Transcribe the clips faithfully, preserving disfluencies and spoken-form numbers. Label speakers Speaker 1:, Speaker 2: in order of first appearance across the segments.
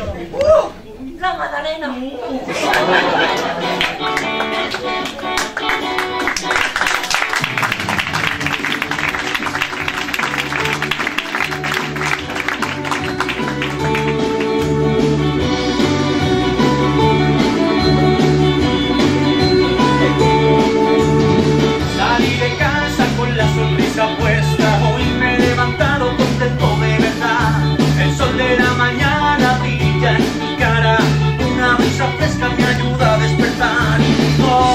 Speaker 1: ¡Uh! ¡La Madalena!
Speaker 2: Salí de casa con la sonrisa puesta, hoy me he levantado contento de verdad. El sol de la mañana brilla en mi cara, una brisa fresca me ayuda a despertar. Oh.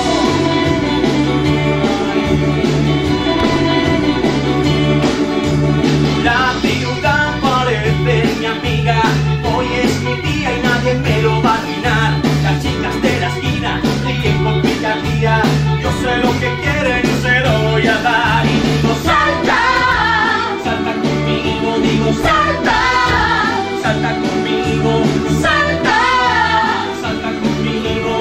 Speaker 2: La ciudad parece mi amiga, hoy es mi día y nadie me lo va a arruinar. Las chicas de la esquina ríen con picardía, yo sé lo que quieren y se lo voy a dar. Y digo salta, salta conmigo, digo salta, salta conmigo, salta, salta conmigo.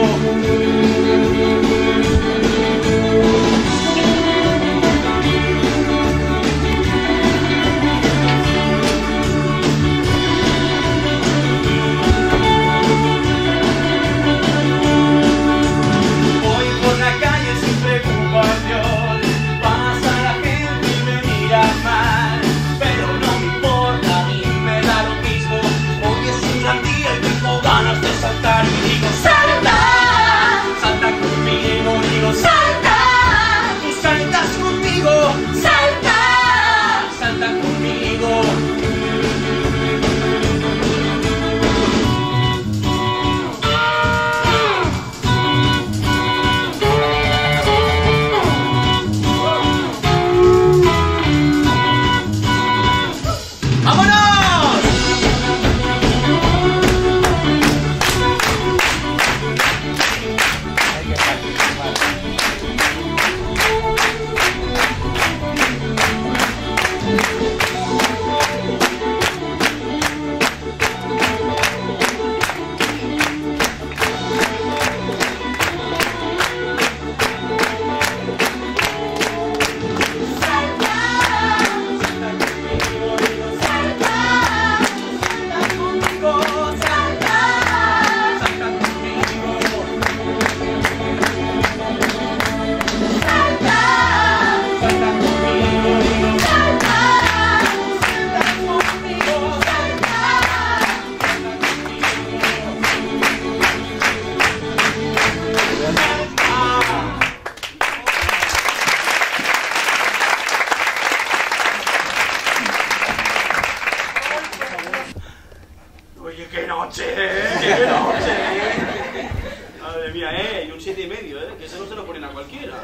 Speaker 2: Voy por la calle sin preocupación, pasa la gente y me mira mal, pero no me importa, a mí me da lo mismo. Hoy es un gran día y tengo ganas de saltar y digo salta, salta conmigo, digo salta, tú saltas conmigo, salta, salta conmigo. ¡Vámonos! Oye, qué noche, qué noche. Madre mía, eh, y un siete y medio, eh, que eso no se lo ponen a cualquiera.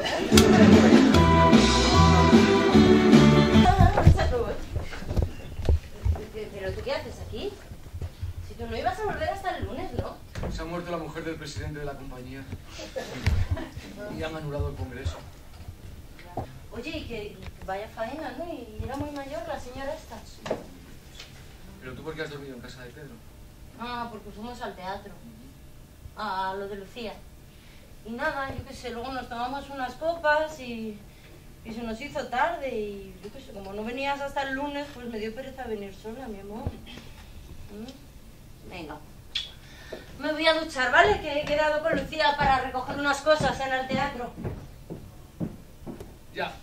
Speaker 1: ¿Pero tú qué haces aquí? Si tú no ibas a volver hasta el lunes, ¿no?
Speaker 3: Se ha muerto la mujer del presidente de la compañía y han anulado el congreso.
Speaker 1: Oye, y que vaya faena, ¿no? Y era muy mayor la señora esta.
Speaker 3: ¿Pero tú por qué has dormido en casa de Pedro?
Speaker 1: Ah, porque fuimos al teatro. A lo de Lucía. Y nada, yo qué sé, luego nos tomamos unas copas y, y se nos hizo tarde y yo qué sé, como no venías hasta el lunes, pues me dio pereza venir sola, mi amor. ¿Mm? Venga. Me voy a duchar, ¿vale? Que he quedado con Lucía para recoger unas cosas en el teatro.
Speaker 3: Ya.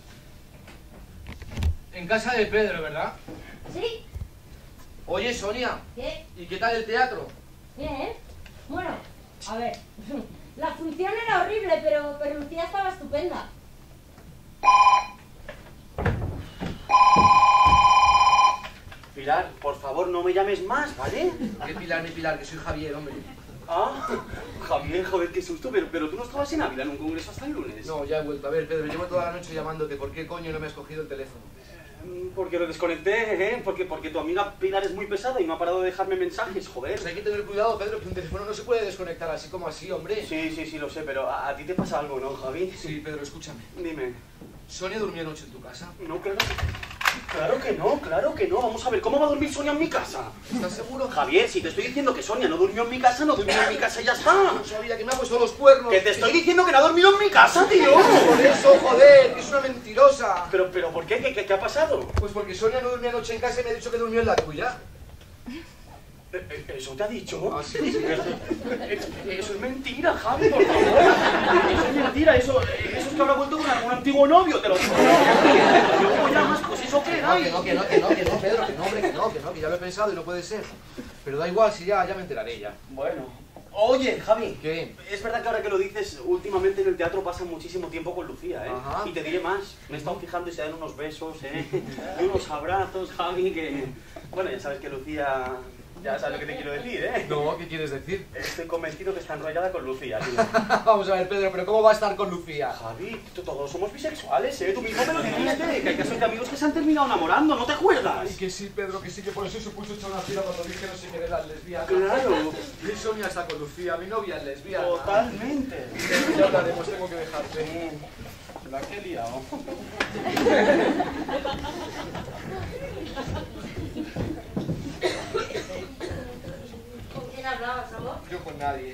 Speaker 3: En casa de Pedro, ¿verdad?
Speaker 1: ¿Sí?
Speaker 3: Oye, Sonia.
Speaker 1: ¿Qué?
Speaker 3: ¿Y qué tal el teatro?
Speaker 1: Bien. Bueno, a ver, la función era horrible, pero, pero Lucía estaba estupenda.
Speaker 2: Pilar, por favor, no me llames más, ¿vale?
Speaker 3: ¿Qué Pilar ni Pilar? Que soy Javier, hombre.
Speaker 2: Ah, Javier, joder, qué susto, pero, pero tú no estabas en Ávila en un congreso hasta el lunes.
Speaker 3: No, ya he vuelto. A ver, Pedro, llevo toda la noche llamándote. ¿Por qué coño no me has cogido el teléfono?
Speaker 2: Porque lo desconecté, ¿eh? Porque, porque tu amiga Pilar es muy pesada y no ha parado de dejarme mensajes, joder.
Speaker 3: Pues hay que tener cuidado, Pedro, que un teléfono no se puede desconectar así como así, hombre.
Speaker 2: Sí, sí, sí, lo sé, pero a, a ti te pasa algo, ¿no, Javi?
Speaker 3: Sí, Pedro, escúchame.
Speaker 2: Dime.
Speaker 3: ¿Sonia durmió anoche en tu casa?
Speaker 2: No, claro. Claro que no, claro que no. Vamos a ver, ¿cómo va a dormir Sonia en mi casa?
Speaker 3: ¿Estás seguro?
Speaker 2: Javier, si te estoy diciendo que Sonia no durmió en mi casa, no durmió en mi casa y ya está.
Speaker 3: No sabía que me ha puesto los cuernos.
Speaker 2: Que te estoy diciendo que no ha dormido en mi casa, tío.
Speaker 3: Por eso, joder, que es una mentirosa.
Speaker 2: Pero, pero, ¿por qué? ¿Qué, qué, qué ha pasado?
Speaker 3: Pues porque Sonia no durmió anoche en casa y me ha dicho que durmió en la tuya.
Speaker 2: ¿Eso te ha dicho?
Speaker 3: Ah, sí, sí.
Speaker 2: Eso es mentira, Javi, por favor. Eso es mentira, eso, eso es que habrá vuelto con algún antiguo novio, te lo juro. Luego llamas, pues eso qué,
Speaker 3: No, que no, que no, que no, que no, Pedro, que no, hombre, que no, que no, que ya lo he pensado y no puede ser. Pero da igual, si ya, ya me enteraré ya.
Speaker 2: Bueno. Oye, Javi.
Speaker 3: ¿Qué?
Speaker 2: Es verdad que ahora que lo dices, últimamente en el teatro pasan muchísimo tiempo con Lucía, ¿eh?
Speaker 3: Ajá.
Speaker 2: Y te diré más, me he estado fijando y se dan unos besos, ¿eh? Y unos abrazos, Javi, que... Bueno, ya sabes que Lucía... Ya sabes lo que te quiero decir, ¿eh?
Speaker 3: No, ¿qué quieres decir?
Speaker 2: Estoy convencido que está enrollada con Lucía, tío.
Speaker 3: Vamos a ver, Pedro, pero ¿cómo va a estar con Lucía?
Speaker 2: Javi, todos somos bisexuales, ¿eh? Tú mismo me lo dijiste, que hay casos de amigos que se han terminado enamorando, ¿no te acuerdas?
Speaker 3: Ay, que sí, Pedro, que sí, que por eso se puso hecha una fila cuando dije no sé qué de las lesbianas.
Speaker 2: Claro.
Speaker 3: Y Sonia está con Lucía, mi novia es lesbiana.
Speaker 2: Totalmente.
Speaker 3: Ya hablaremos, tengo que dejarte.
Speaker 2: La que he liado.
Speaker 1: ¿Con quién hablabas, amor?
Speaker 3: Yo con nadie.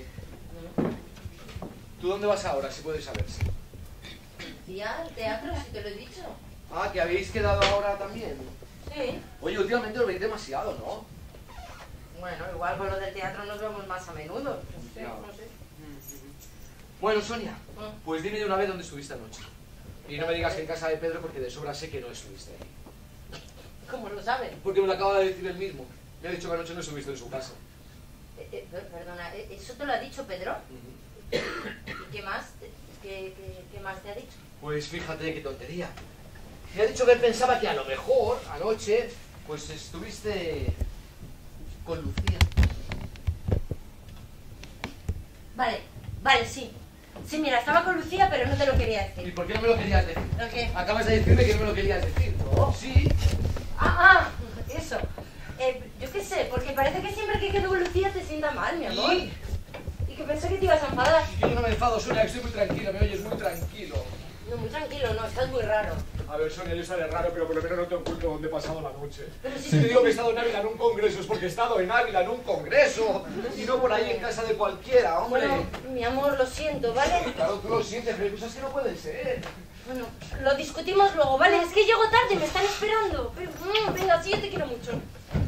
Speaker 3: ¿Tú dónde vas ahora, si puedes saberse?
Speaker 1: Tía, el teatro, si te lo he dicho.
Speaker 3: Ah, que habéis quedado ahora también.
Speaker 1: Sí.
Speaker 3: Oye, últimamente os veis demasiado, ¿no?
Speaker 1: Bueno, igual con lo del teatro nos vemos más a menudo. No sé,
Speaker 3: No.
Speaker 1: no sé.
Speaker 3: Bueno, Sonia,
Speaker 1: Mm.
Speaker 3: pues dime de una vez dónde estuviste anoche. Y no me digas que en casa de Pedro porque de sobra sé que no estuviste ahí.
Speaker 1: ¿Cómo lo sabes?
Speaker 3: Porque me lo acaba de decir él mismo. Me ha dicho que anoche no estuviste en su casa.
Speaker 1: Eh, eh, per- perdona, ¿eh, ¿eso te lo ha dicho Pedro?
Speaker 3: Ujú.
Speaker 1: ¿Y qué más? ¿Qué, qué, qué más te ha dicho?
Speaker 3: Pues fíjate qué tontería. Me ha dicho que él pensaba que a lo mejor anoche pues estuviste con Lucía.
Speaker 1: Vale, vale, sí. Sí, mira, estaba con Lucía, pero no te lo quería
Speaker 3: ¿Y
Speaker 1: decir.
Speaker 3: por qué no me lo querías decir?
Speaker 1: ¿Lo qué?
Speaker 3: Acabas de decirme que no me lo querías decir. No, sí.
Speaker 1: Ah, ah, eso. Eh, yo qué sé, porque parece que siempre que quedo con Lucía te sienta mal, mi amor.
Speaker 3: ¿Y?
Speaker 1: Y que pensé que te ibas a enfadar.
Speaker 3: Yo no me enfado, Sonia, que estoy muy tranquilo, me oyes muy tranquilo.
Speaker 1: No, muy tranquilo, no, estás muy raro.
Speaker 3: A ver, Sonia, yo estaré raro, pero por lo menos no te oculto dónde he pasado la noche.
Speaker 1: Pero
Speaker 3: Si
Speaker 1: si
Speaker 3: te digo que he estado en Ávila en un congreso es porque he estado en Ávila en un congreso y no por ahí en casa de cualquiera, hombre.
Speaker 1: Bueno, mi amor, lo siento, ¿vale?
Speaker 3: Claro, tú lo sientes, pero hay cosas que no pueden ser.
Speaker 1: Bueno, lo discutimos luego, ¿vale? Es que llego tarde, me están esperando. Pero, mm, venga, sí, yo te quiero mucho.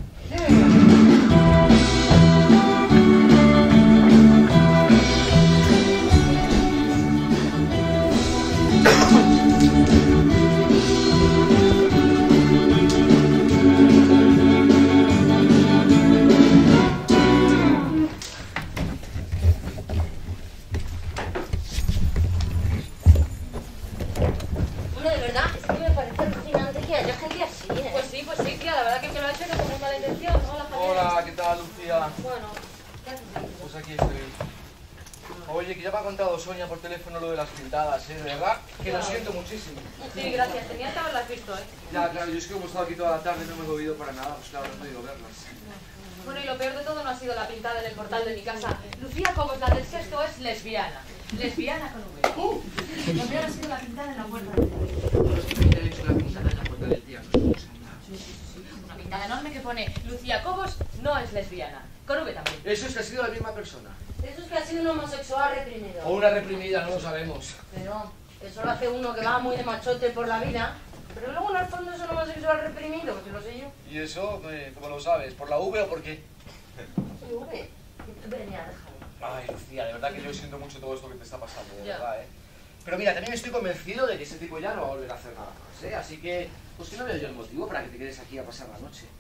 Speaker 1: Bueno, de verdad, es que me parece alucinante que haya gente así, ¿eh?
Speaker 4: Pues sí, pues sí, tía, la verdad que me lo ha hecho no con mala intención. Hola, Javier.
Speaker 3: Hola, ¿qué tal, Lucía?
Speaker 1: Bueno, ¿qué haces ahí?
Speaker 3: Pues aquí estoy. Oye, que ya me ha contado Sonia por teléfono lo de las pintadas, ¿eh? De verdad, que lo siento muchísimo.
Speaker 4: Sí, gracias. Tenías que haberlas visto, ¿eh?
Speaker 3: Ya, claro, yo es que como he estado aquí toda la tarde no me he movido para nada, pues claro, no he podido verlas.
Speaker 4: Bueno, y lo peor de todo no ha sido la pintada en el portal de mi casa. Lucía Cobos, la del sexto, es lesbiana. Lesbiana con V. Lo peor ha sido la pintada en la puerta del teatro.
Speaker 3: Pero es que me han hecho la pintada en la puerta del teatro.
Speaker 4: Una pintada enorme que pone Lucía Cobos no es lesbiana. Con V también.
Speaker 3: Eso es que ha sido la misma persona.
Speaker 1: Eso es que ha sido un homosexual reprimido.
Speaker 3: O una reprimida, no lo sabemos.
Speaker 1: Pero eso lo hace uno que va muy de machote por la vida. Pero luego en el fondo es un homosexual reprimido, que lo sé yo.
Speaker 3: ¿Y eso, eh, cómo lo sabes? ¿Por la V o por qué?
Speaker 1: Sí, V. Venía, déjame.
Speaker 3: Ay, Lucía, de verdad que yo siento mucho todo esto que te está pasando, de
Speaker 4: Ya.
Speaker 3: verdad, ¿eh? Pero mira, también estoy convencido de que ese tipo ya no va a volver a hacer nada más, ¿eh? Así que, pues que no veo yo el motivo para que te quedes aquí a pasar la noche.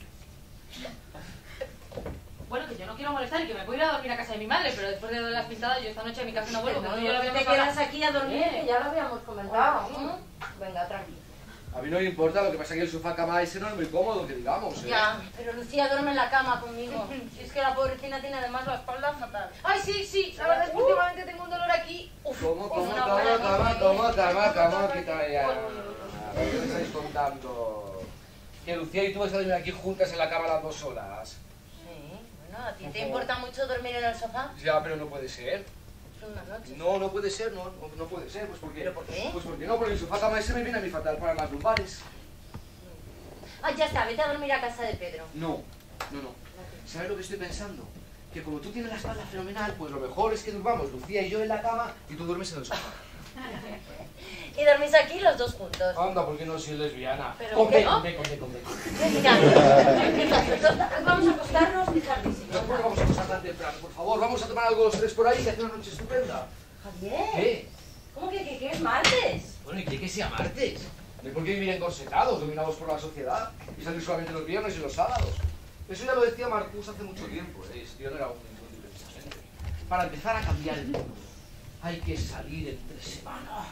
Speaker 4: Bueno, que yo no quiero molestar y que me puedo ir a dormir a casa de mi madre, pero después de lo de las pintadas yo esta noche a mi casa no vuelvo.
Speaker 1: No,
Speaker 4: como
Speaker 1: yo
Speaker 4: ya lo
Speaker 1: que te
Speaker 4: habíamos
Speaker 1: quedas
Speaker 4: hablado.
Speaker 1: aquí a dormir,
Speaker 4: Eh.
Speaker 1: que ya lo habíamos comentado.
Speaker 4: Mm.
Speaker 1: ¿Mm? Venga, tranquilo.
Speaker 3: A mí no me importa, lo que pasa es que el sofá cama ese no es muy cómodo, que digamos, ¿eh?
Speaker 1: Ya, pero Lucía duerme en la cama conmigo. Si es que la pobrecina tiene además la espalda fatal.
Speaker 4: Ay, sí, sí, la verdad es que últimamente tengo un dolor aquí. Uf,
Speaker 3: ¿Cómo,
Speaker 4: uf,
Speaker 3: cómo,
Speaker 4: una
Speaker 3: cómo,
Speaker 4: buena
Speaker 3: cómo,
Speaker 4: noche.
Speaker 3: cómo, cómo, cómo, quita ya?
Speaker 4: Uy, uy, uy, uy.
Speaker 3: ¿Qué me estáis contando? Que Lucía y tú vais a dormir aquí juntas en la cama las dos horas.
Speaker 1: Sí, bueno, ¿a ti te importa mucho dormir en el sofá?
Speaker 3: Ya, pero no puede ser.
Speaker 1: Es una noche.
Speaker 3: No, no puede ser, no, no, no puede ser, pues porque...
Speaker 1: ¿Pero por qué?
Speaker 3: Pues porque no, porque el sofá cama ese me viene a mí fatal para las lumbares.
Speaker 1: Ah, ya está, vete a dormir a casa de Pedro.
Speaker 3: No, no, no. ¿Sabes lo que estoy pensando? Que como tú tienes la espalda fenomenal, pues lo mejor es que durmamos Lucía y yo en la cama y tú duermes en el sofá.
Speaker 1: Y dormís aquí los dos juntos.
Speaker 3: Anda, ¿por qué no soy lesbiana?
Speaker 1: Pero
Speaker 3: Conde,
Speaker 1: ¿qué no?
Speaker 3: conde, conde, conde.
Speaker 1: Vamos a acostarnos y tardísimo.
Speaker 3: No, bueno, vamos a pasar tan temprano, por favor. Vamos a tomar algo los tres por ahí y hacer una noche estupenda.
Speaker 1: Javier.
Speaker 3: ¿Qué?
Speaker 1: ¿Cómo que, que, que es martes?
Speaker 3: Bueno, ¿y qué que sea martes? No hay por qué vivir encorsetados, dominados por la sociedad y salir solamente los viernes y los sábados. Eso ya lo decía Marcus hace mucho tiempo, ¿eh? Yo no era un inútil precisamente. Para empezar a cambiar el mundo, hay que salir entre semana.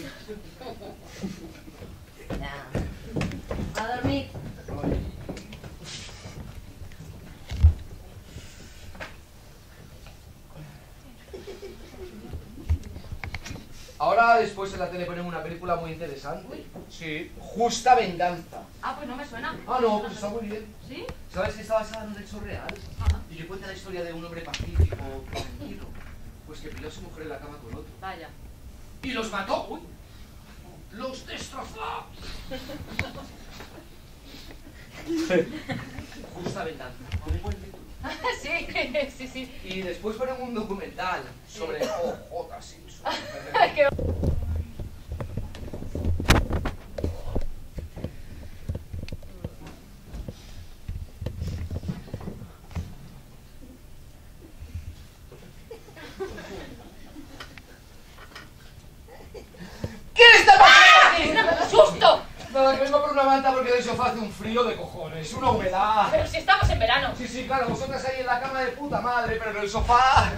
Speaker 1: Ya. A dormir.
Speaker 3: Ahora después en la tele ponen una película muy interesante. Sí, Justa Venganza.
Speaker 4: Ah, pues no me suena.
Speaker 3: Ah, no, pues está muy bien.
Speaker 4: ¿Sí?
Speaker 3: ¿Sabes que está basada en un hecho real?
Speaker 4: Ajá.
Speaker 3: Y que cuenta la historia de un hombre pacífico, tranquilo, pues que pilló a su mujer en la cama con otro.
Speaker 4: Vaya.
Speaker 3: ¡Y los mató! ¡Uy! ¡Los destrozó! Justa Venganza. Un buen título.
Speaker 4: Sí, sí, sí.
Speaker 3: Y después ponen un documental sobre O J Simpson.
Speaker 4: Qué-
Speaker 3: ¿Qué está pasando aquí?
Speaker 4: ¡Susto!
Speaker 3: Nada, que vengo por una manta porque del sofá hace un frío de cojones, una humedad.
Speaker 4: Pero si estamos en verano.
Speaker 3: Sí, sí, claro, vosotras ahí en la cama de puta madre, pero en el sofá...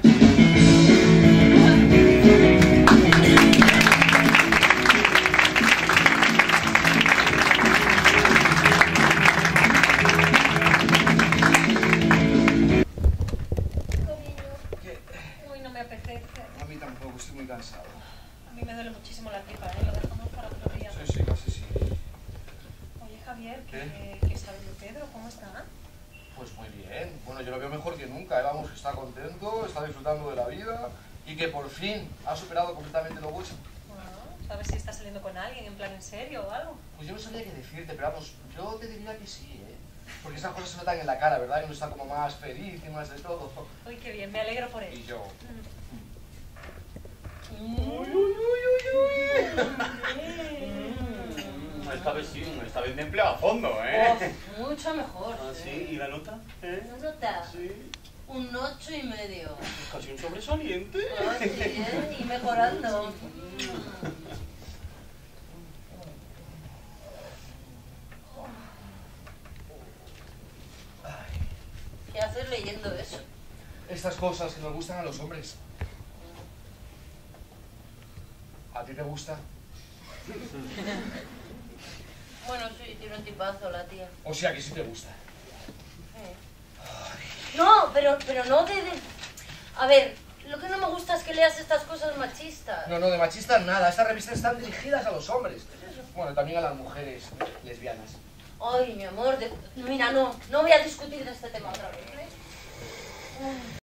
Speaker 3: ¿Qué?
Speaker 5: Uy, no me apetece.
Speaker 3: A mí tampoco, estoy muy cansado.
Speaker 5: A mí me duele muchísimo la tripa, ¿eh? Lo dejamos para otro día.
Speaker 3: Sí, sí, casi sí.
Speaker 5: Oye, Javier, ¿qué,
Speaker 3: ¿Qué?
Speaker 5: ¿qué sabes de Pedro? ¿Cómo está?
Speaker 3: Pues muy bien. Bueno, yo lo veo mejor que nunca, ¿eh? Vamos, que está contento, está disfrutando de la vida y que por fin ha superado completamente lo vuestro.
Speaker 5: Bueno, ¿sabes si está saliendo con alguien en plan en serio o algo?
Speaker 3: Pues yo no sabía qué decirte, pero vamos, yo te diría que sí, ¿eh? Porque esas cosas se notan en la cara, ¿verdad? Que uno está como más feliz y más de todo.
Speaker 5: Uy, qué bien, me alegro por él.
Speaker 3: Y yo...
Speaker 6: Mm, Esta vez sí, esta vez me empleo a fondo, ¿eh?
Speaker 1: Oh, mucho mejor.
Speaker 6: Ah, sí, ¿y la nota? ¿Eh?
Speaker 1: ¿No nota?
Speaker 6: Sí,
Speaker 1: Un ocho y medio.
Speaker 6: casi un sobresaliente.
Speaker 1: Oh, sí, ¿eh? Y mejorando. ¿Qué haces leyendo eso?
Speaker 3: Estas cosas que nos gustan a los hombres. ¿A ti te gusta?
Speaker 1: Bueno, sí, tiene un tipazo la tía.
Speaker 3: O sea que sí te gusta.
Speaker 1: No, pero, pero no de, de... A ver, lo que no me gusta es que leas estas cosas machistas.
Speaker 3: No, no, de machistas nada. Estas revistas están dirigidas a los hombres. Bueno, también a las mujeres lesbianas.
Speaker 1: Ay, mi amor, de... mira, no, no voy a discutir de este tema otra vez. ¿eh?